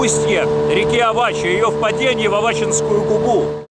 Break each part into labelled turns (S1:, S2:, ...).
S1: устье реки Авачи, ее впадение в Авачинскую губу.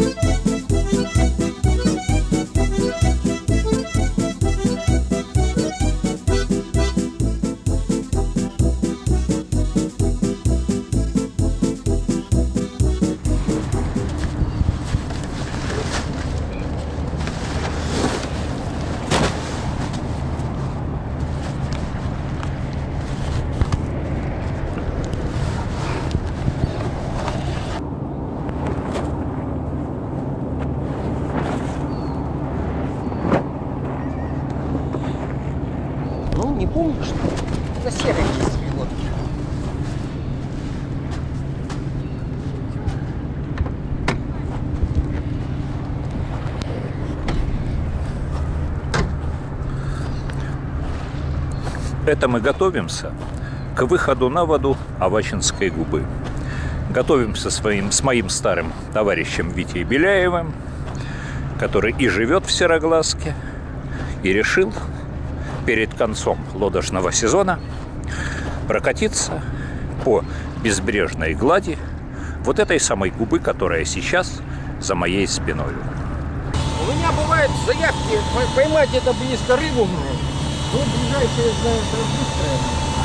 S2: Не помню, что на серой есть лодки.
S1: Это мы готовимся к выходу на воду Авачинской губы. Готовимся с моим старым товарищем Витей Беляевым, который и живет в Серогласке, и решил перед концом лодочного сезона прокатиться по безбрежной глади вот этой самой губы, которая сейчас за моей спиной.
S2: У меня бывают заявки поймать где-то близко рыбу. Ну, ближайшая, я знаю, это быстрая.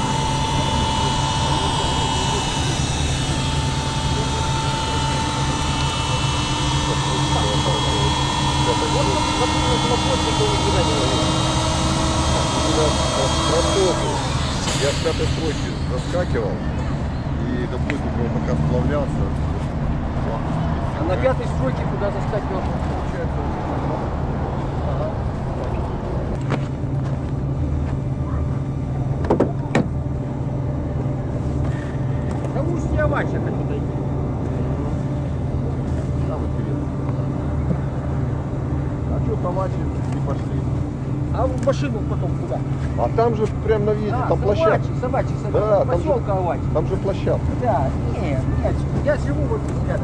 S3: Я с пятой стройки заскакивал и, допустим, пока сплавлялся.
S2: А на пятой стройке куда заскакивал, получается? Ага. Да уж не Авачи, это куда идти.
S3: А что Авачи не пошли?
S2: А в машину потом куда?
S3: А там же прям на въезде, там площадка.
S2: Собачий,
S3: Да,
S2: поселка Авачи.
S3: Там же площадка.
S2: Да, нет, я живу вот рядом.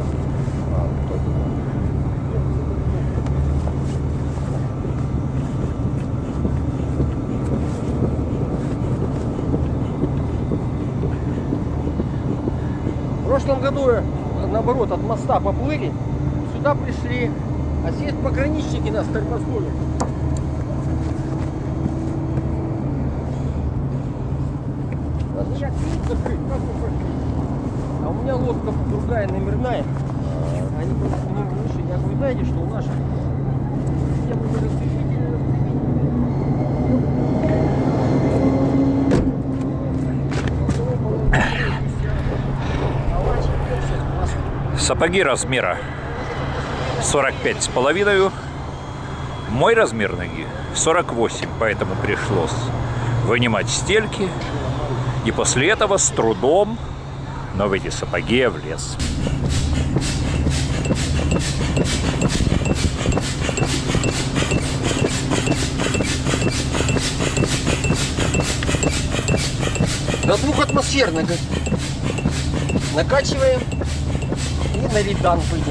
S2: В прошлом году, наоборот, от моста поплыли, сюда пришли, а здесь пограничники нас тормознули. А у меня лодка другая, номерная. Они просто не выше. Я говорю, знаете, что у наших системы разрешительные.
S1: Сапоги размера 45,5. Мой размер ноги 48, поэтому пришлось вынимать стельки. И после этого с трудом, но в эти сапоги я влез.
S2: До 2 атмосферных. Накачиваем и на редан пойдем.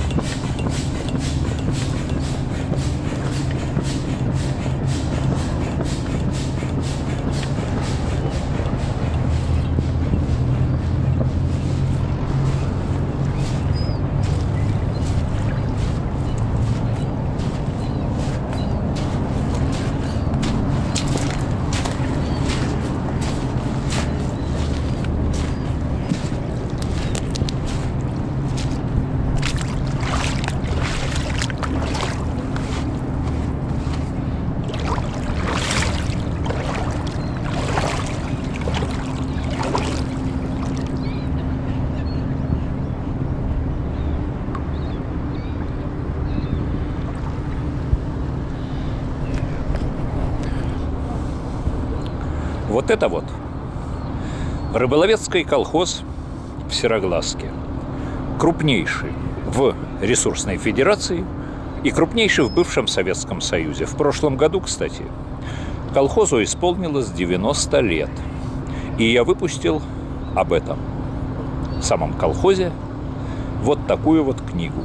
S1: Вот это вот рыболовецкий колхоз в Серогласке. Крупнейший в ресурсной федерации и крупнейший в бывшем Советском Союзе. В прошлом году, кстати, колхозу исполнилось 90 лет. И я выпустил об этом самом колхозе вот такую вот книгу.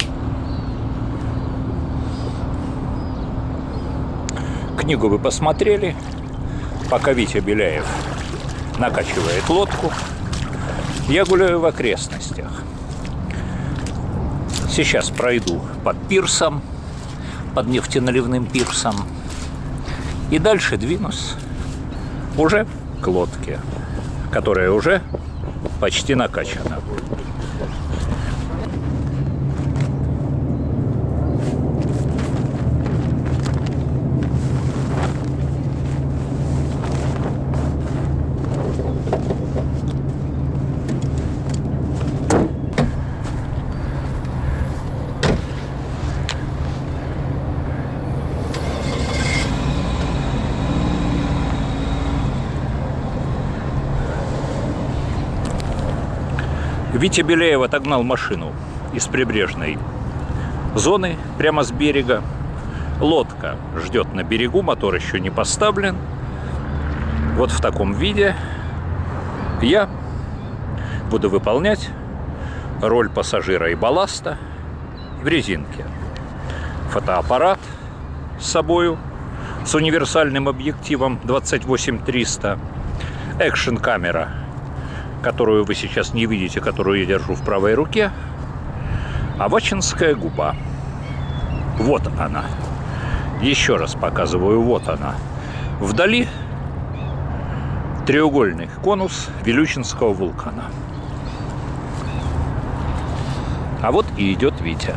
S1: Книгу вы посмотрели, пока Витя Беляев накачивает лодку. Я гуляю в окрестностях. Сейчас пройду под пирсом, под нефтеналивным пирсом. И дальше двинусь уже к лодке, которая уже почти накачана. Витя Беляев отогнал машину из прибрежной зоны прямо с берега. Лодка ждет на берегу, мотор еще не поставлен. Вот в таком виде я буду выполнять роль пассажира и балласта в резинке. Фотоаппарат с собою с универсальным объективом 28-300, экшн-камера, которую вы сейчас не видите, которую я держу в правой руке. Авачинская губа. Вот она. Еще раз показываю, вот она. Вдали треугольный конус Вилючинского вулкана. А вот и идет Витя.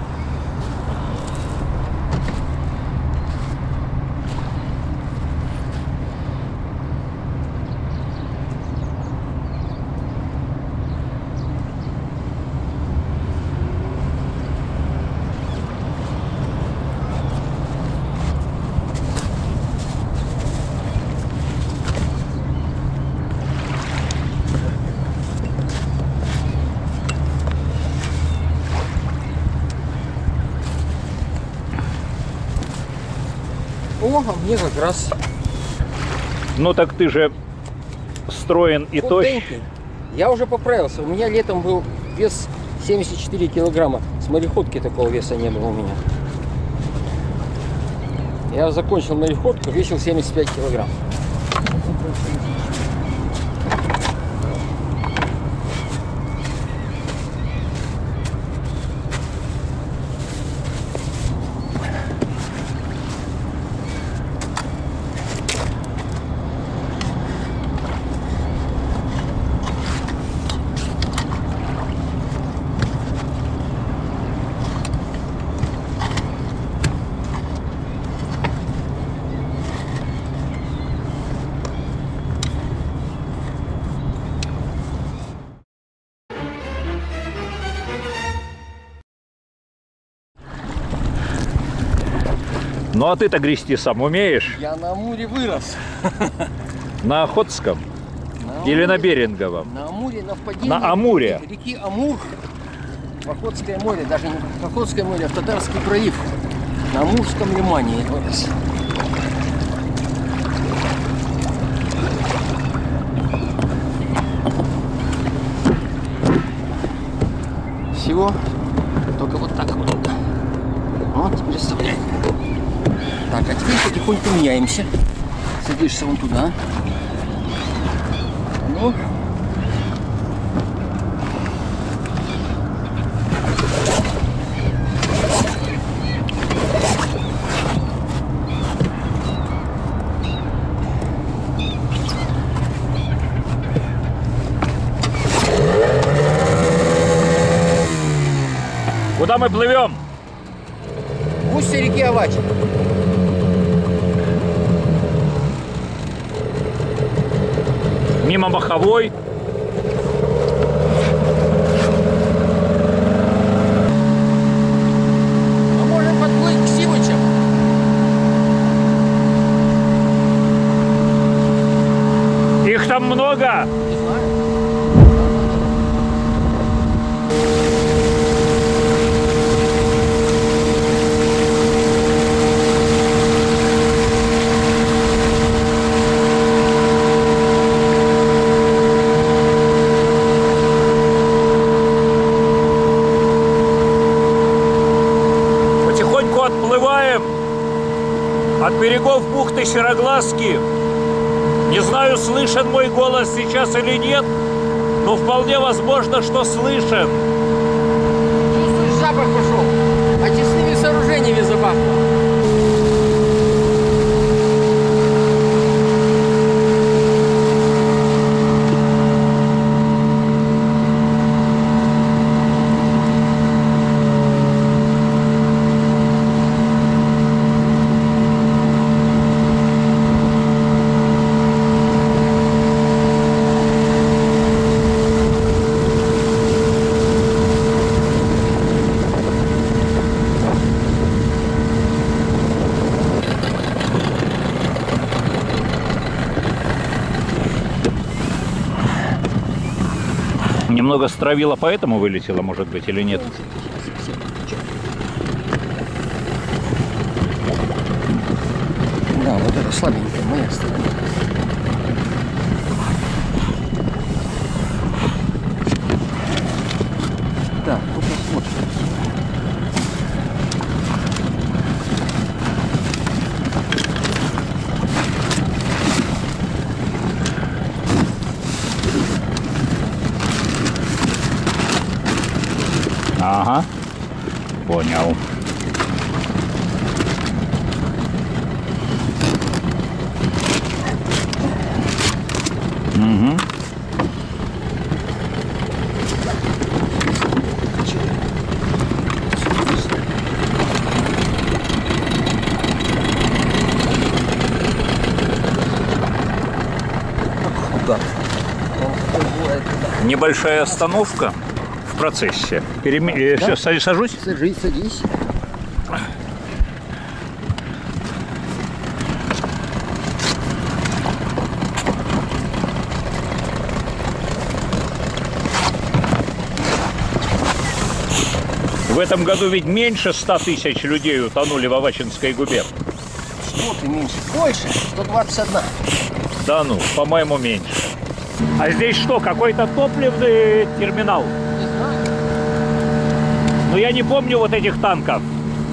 S2: О, а мне как раз
S1: Ну так ты же строен и тощ.
S2: худенький. Я уже поправился. У меня летом был вес 74 килограмма. С мореходки такого веса не было у меня. Я закончил мореходку, весил 75 килограмм.
S1: Ну а ты-то грести сам умеешь?
S2: Я на Амуре вырос.
S1: На Охотском? Или на Беринговом?
S2: На Амуре, на впадении
S1: На Амуре.
S2: реки Амур. В Охотское море, даже не в Охотское море, а в Татарский пролив. На Амурском лимане я вырос. Всего только вот так вот. Вот, теперь вставляем. Так, а теперь потихоньку меняемся. Садишься вон туда. Ну.
S1: Куда мы плывем?
S2: В устье реки Авачин.
S1: Мимо Маховой.
S2: А можем подплыть к Сивычам.
S1: Их там много.
S2: Не знаю.
S1: Потихоньку отплываем от берегов бухты Сероглазки. Не знаю, слышен мой голос сейчас или нет. Ну, вполне возможно, что слышен.
S2: Чувствуешь, запах пошел. Очистными сооружениями запахло.
S1: Немного стравила, поэтому вылетела, может быть, или нет?
S2: Да, вот это слабенькая моя сторона. Так, ну посмотрим.
S1: Ага, понял. Угу.
S2: Да. Он бывает, да.
S1: Небольшая остановка в процессе.
S2: Да?
S1: Сажусь?
S2: Садись, садись.
S1: В этом году ведь меньше 100 тысяч людей утонули в Авачинской губе.
S2: Что ты меньше? Больше. 121.
S1: Да ну, по-моему, меньше. А здесь что, какой-то топливный терминал?
S2: Не знаю.
S1: Но я не помню вот этих танков.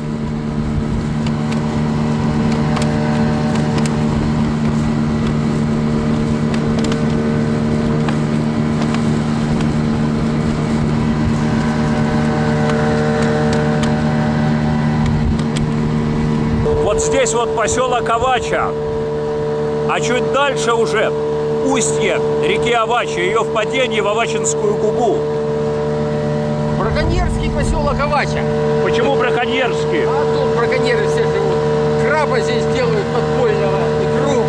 S1: Вот здесь вот поселок Авача, а чуть дальше уже устье реки Авача, ее впадение в Авачинскую губу.
S2: Браконьерский поселок Авача.
S1: Почему браконьерский?
S2: А тут браконьеры все живут. Краба здесь делают подпольного, икру.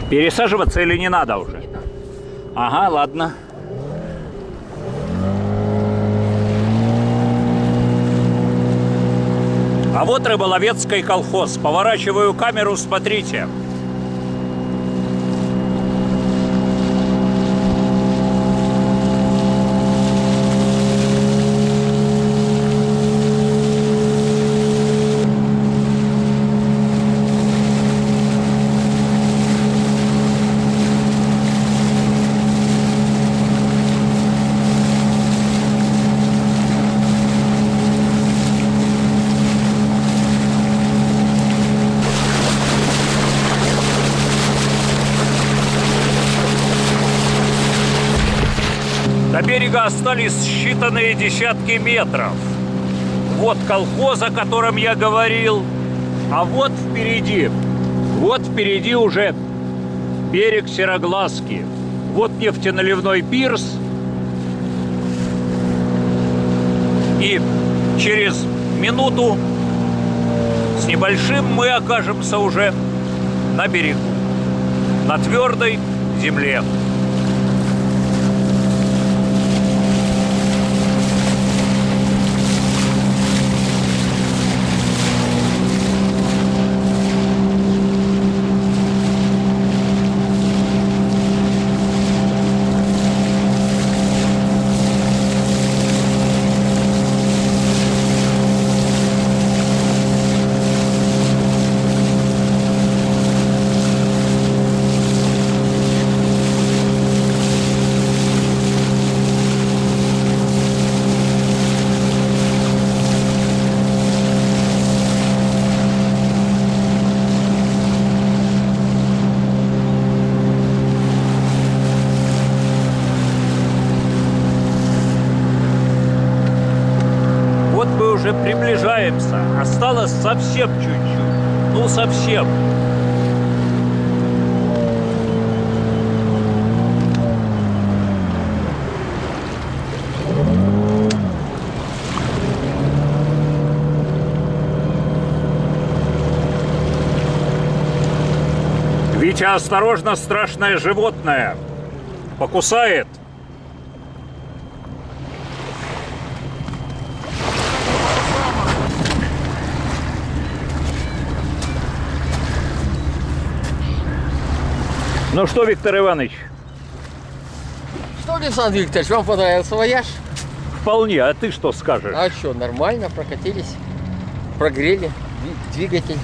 S1: Пересаживаться или не надо уже?
S2: Не надо.
S1: Ага, ладно. А вот рыболовецкий колхоз. Поворачиваю камеру, смотрите. До берега остались считанные десятки метров. Вот колхоз, о котором я говорил. А вот впереди уже берег Сероглазки. Вот нефтеналивной пирс. И через минуту с небольшим мы окажемся уже на берегу, на твердой земле. Уже приближаемся. Осталось совсем чуть-чуть. Ну, совсем. Витя, осторожно, страшное животное. Покусает. Ну что, Виктор Иванович?
S2: Что, Александр Викторович, вам понравился вояж?
S1: Вполне. А ты что скажешь?
S2: А что, нормально, прокатились, прогрели двигатель.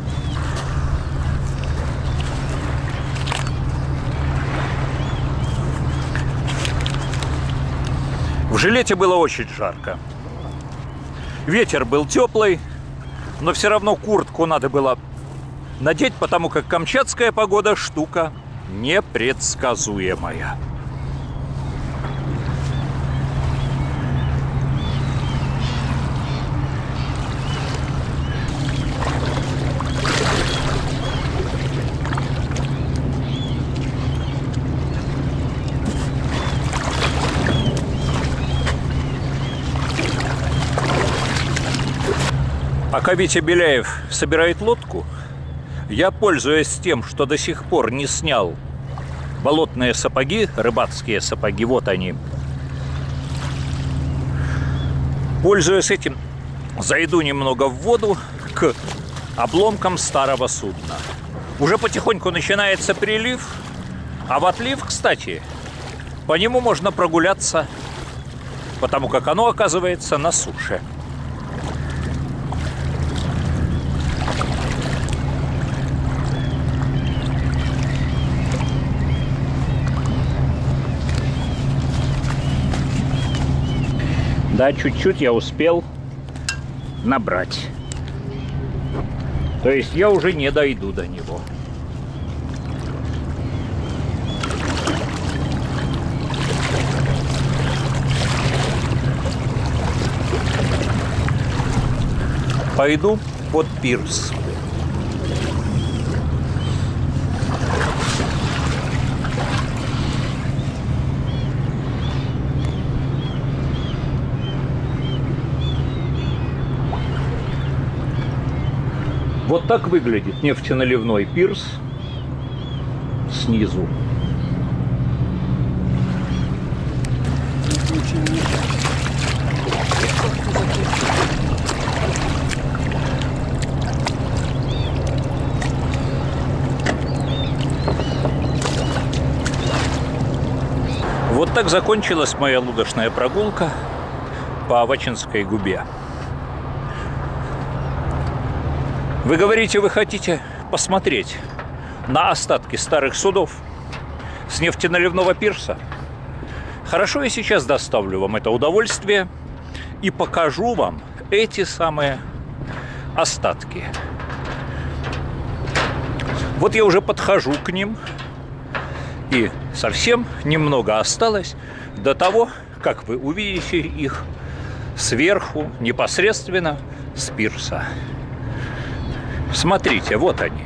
S1: В жилете было очень жарко. Ветер был теплый, но все равно куртку надо было надеть, потому как камчатская погода штука непредсказуемая. Пока Витя Беляев собирает лодку, я, пользуясь тем, что до сих пор не снял болотные сапоги, рыбацкие сапоги, вот они, пользуясь этим, зайду немного в воду к обломкам старого судна. Уже потихоньку начинается прилив, а в отлив, кстати, по нему можно прогуляться, потому как оно оказывается на суше. Да, чуть-чуть я успел набрать. То есть я уже не дойду до него. Пойду под пирс. Вот так выглядит нефтеналивной пирс снизу. Вот так закончилась моя лодочная прогулка по Авачинской губе. Вы говорите, вы хотите посмотреть на остатки старых судов с нефтеналивного пирса? Хорошо, я сейчас доставлю вам это удовольствие и покажу вам эти самые остатки. Вот я уже подхожу к ним, и совсем немного осталось до того, как вы увидите их сверху, непосредственно с пирса. Смотрите, вот они.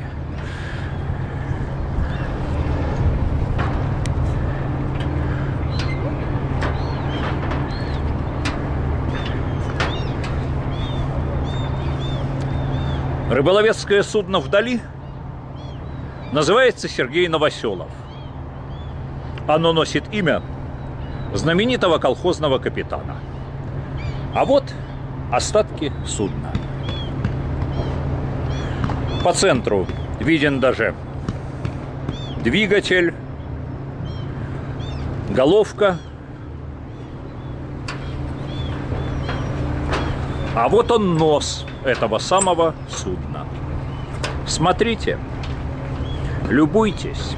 S1: Рыболовецкое судно вдали называется Сергей Новоселов. Оно носит имя знаменитого колхозного капитана. А вот остатки судна. По центру виден даже двигатель, головка. А вот он, нос этого самого судна. Смотрите, любуйтесь.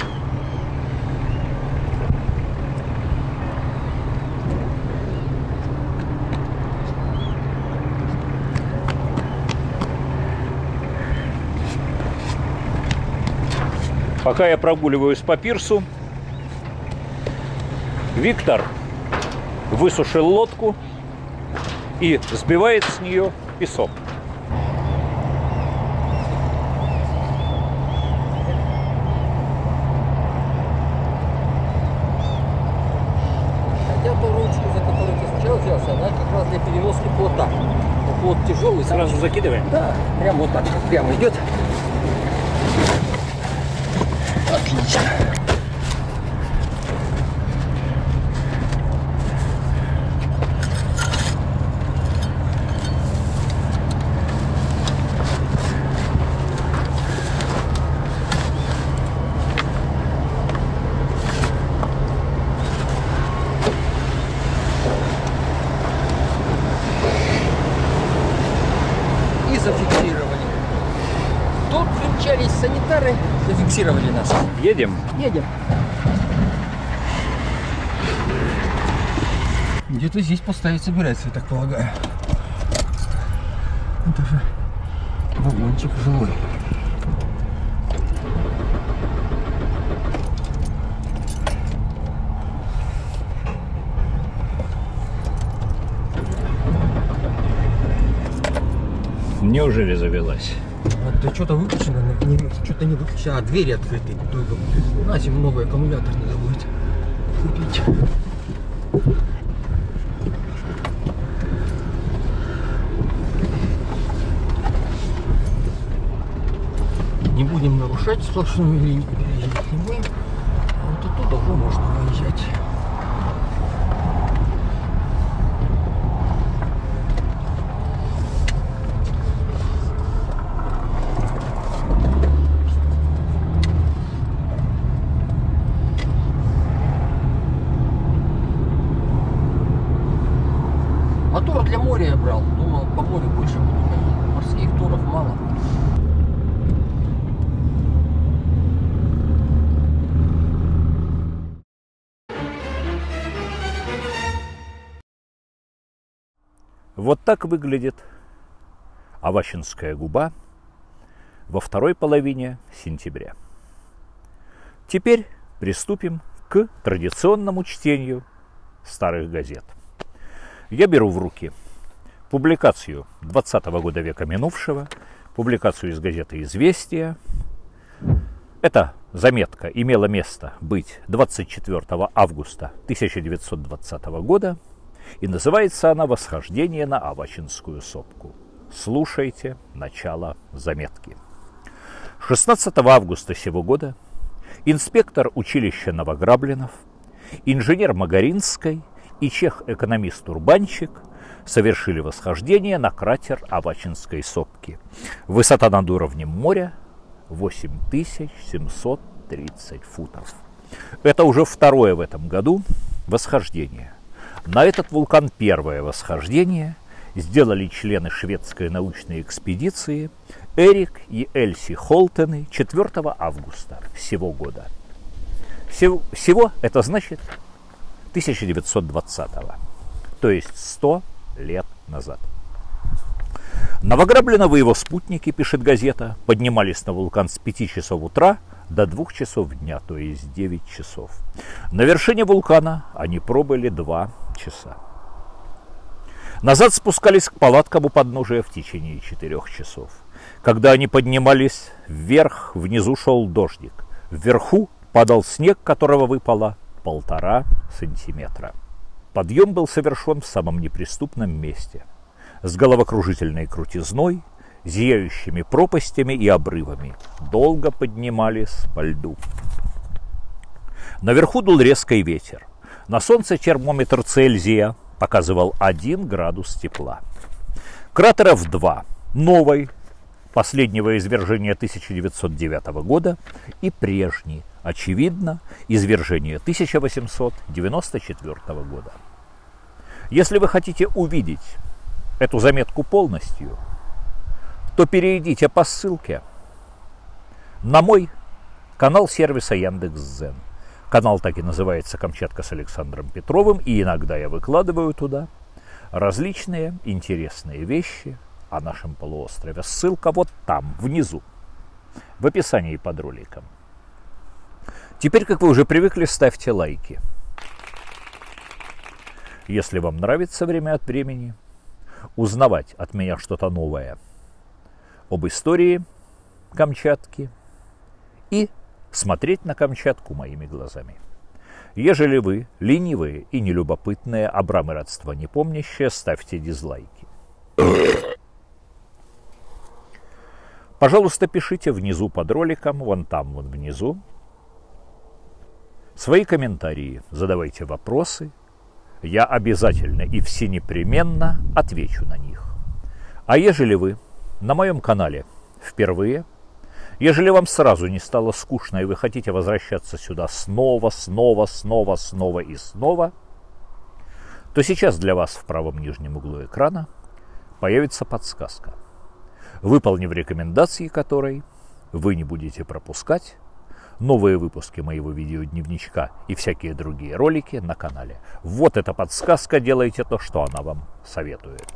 S1: Пока я прогуливаюсь по пирсу, Виктор высушил лодку и сбивает с нее песок.
S2: Хотя ту ручку, за которую ты сначала взялся, она как раз для переноски плота. Плот тяжелый.
S1: Сразу закидываем?
S2: Да, прям вот так, прямо идет. Отлично. И зафиксировали. Тут примчались санитары, зафиксировали нас.
S1: Едем?
S2: Едем. Где-то здесь поставить собирается, я так полагаю. Это же вагончик жилой.
S1: Неужели завелась?
S2: Да что-то выключено, что-то не выключено. А, двери открыты. На зиму новый аккумулятор надо будет купить. Не будем нарушать сплошную линию, переезжать не будем. А вот оттуда уже можно выезжать. Мотор для моря я брал. Думал, по морю больше буду ходить. Морских туров мало.
S1: Вот так выглядит Авачинская губа во второй половине сентября. Теперь приступим к традиционному чтению старых газет. Я беру в руки публикацию 20-го года века минувшего, публикацию из газеты «Известия». Эта заметка имела место быть 24 августа 1920 года, и называется она «Восхождение на Авачинскую сопку». Слушайте начало заметки. 16 августа сего года инспектор училища Новограблинов, инженер Магаринской и чех-экономист Урбанчик совершили восхождение на кратер Авачинской сопки. Высота над уровнем моря 8730 футов. Это уже второе в этом году восхождение. На этот вулкан первое восхождение сделали члены шведской научной экспедиции Эрик и Эльси Холтены 4 августа сего года. Всего это значит 1920-го, то есть 100 лет назад. Новограблинов и его спутники, пишет газета, поднимались на вулкан с 5 часов утра до 2 часов дня, то есть 9 часов. На вершине вулкана они пробыли 2 часа. Назад спускались к палаткам у подножия в течение 4 часов. Когда они поднимались вверх, внизу шел дождик. Вверху падал снег, которого выпало 1,5 сантиметра. Подъем был совершен в самом неприступном месте, с головокружительной крутизной, зияющими пропастями и обрывами. Долго поднимались по льду. Наверху дул резкий ветер. На солнце термометр Цельсия показывал 1 градус тепла. Кратеров 2. Новый, последнего извержения 1909 года, и прежний, очевидно, извержение 1894 года. Если вы хотите увидеть эту заметку полностью, то перейдите по ссылке на мой канал сервиса Яндекс.Зен. Канал так и называется «Камчатка с Александром Петровым», и иногда я выкладываю туда различные интересные вещи о нашем полуострове. Ссылка вот там, внизу, в описании под роликом. Теперь, как вы уже привыкли, ставьте лайки. Если вам нравится время от времени узнавать от меня что-то новое об истории Камчатки и смотреть на Камчатку моими глазами. Ежели вы ленивые и нелюбопытные, а брамы родства не помнящие, ставьте дизлайки. Пожалуйста, пишите внизу под роликом, вон там, вон внизу, свои комментарии, задавайте вопросы. Я обязательно и всенепременно отвечу на них. А ежели вы на моем канале впервые, ежели вам сразу не стало скучно и вы хотите возвращаться сюда снова, и снова, то сейчас для вас в правом нижнем углу экрана появится подсказка, выполнив рекомендации которой вы не будете пропускать новые выпуски моего видеодневничка и всякие другие ролики на канале. Вот эта подсказка, делайте то, что она вам советует.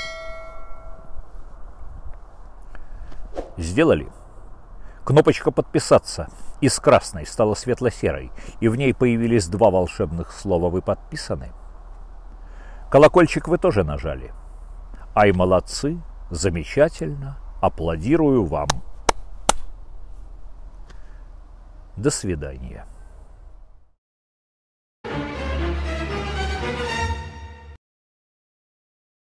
S1: Сделали? Кнопочка «Подписаться» из красной стала светло-серой, и в ней появились 2 волшебных слова «Вы подписаны». Колокольчик вы тоже нажали. Ай, молодцы, замечательно, аплодирую вам. До свидания.